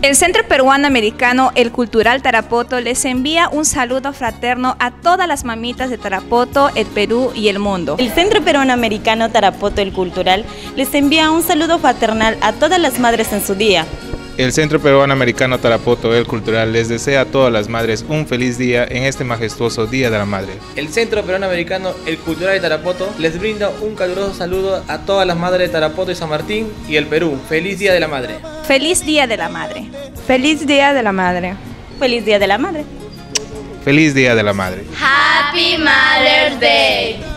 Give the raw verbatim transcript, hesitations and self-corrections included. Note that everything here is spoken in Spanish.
El Centro Peruano Americano El Cultural Tarapoto les envía un saludo fraterno a todas las mamitas de Tarapoto, el Perú y el mundo. El Centro Peruano Americano Tarapoto El Cultural les envía un saludo fraternal a todas las madres en su día. El Centro Peruano Americano Tarapoto El Cultural les desea a todas las madres un feliz día en este majestuoso Día de la Madre. El Centro Peruano Americano El Cultural de Tarapoto les brinda un caluroso saludo a todas las madres de Tarapoto y San Martín y el Perú. ¡Feliz Día de la Madre! ¡Feliz Día de la Madre! ¡Feliz Día de la Madre! ¡Feliz Día de la Madre! ¡Feliz Día de la Madre! ¡Happy Mother's Day!